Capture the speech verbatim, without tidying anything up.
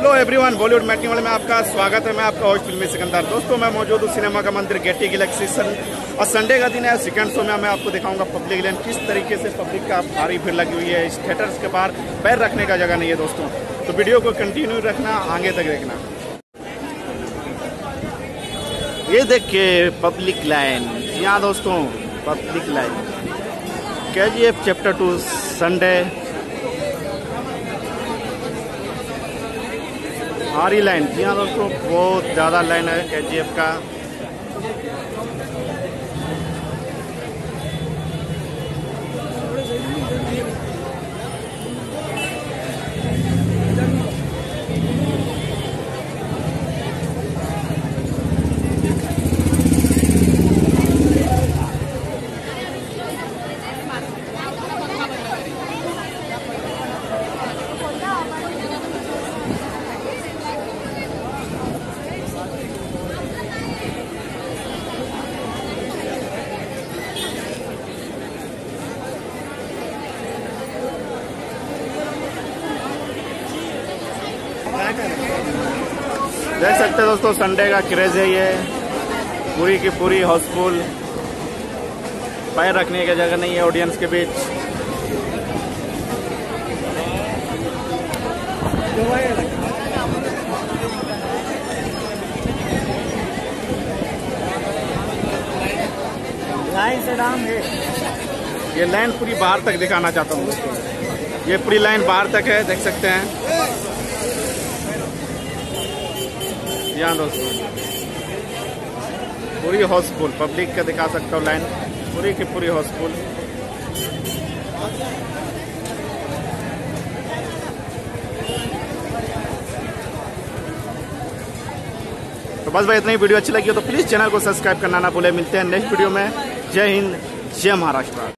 Hello everyone, Bollywood matinee वाले में आपका स्वागत है। मैं आपका होस्ट फिल्मी सिकंदर। दोस्तों, मैं मौजूद हूँ सिनेमा का मंदिर गेटी गैलेक्सी और संडे का दिन है। सेकंड शो में मैं आपको दिखाऊंगा पब्लिक लैंड, किस तरीके से पब्लिक का भारी भीड़ लगी हुई है। इस थिएटर्स के बाहर पैर रखने का जगह नहीं है दोस्तों, तो वीडियो को कंटिन्यू रखना, आगे तक देखना। ये देखिए पब्लिक लाइन, यहाँ दोस्तों public line K G F chapter two Sunday भारी लाइन। जी हाँ दोस्तों, बहुत ज़्यादा लाइन है के जी एफ का। देख सकते हैं दोस्तों, संडे का क्रेज है ये। पूरी की पूरी हाउसफुल, पैर रखने की जगह नहीं है ऑडियंस के बीच। लाइन से डाउन है, ये लाइन पूरी बाहर तक दिखाना चाहता हूँ दोस्तों। ये पूरी लाइन बाहर तक है, देख सकते हैं। यहाँ दोस्तों पूरी हाउसफुल पब्लिक का दिखा सकता हूँ लाइन, पूरी की पूरी हाउसफुल। तो बस भाई, इतनी वीडियो अच्छी लगी हो तो प्लीज चैनल को सब्सक्राइब करना ना भूले। मिलते हैं नेक्स्ट वीडियो में। जय हिंद, जय महाराष्ट्र।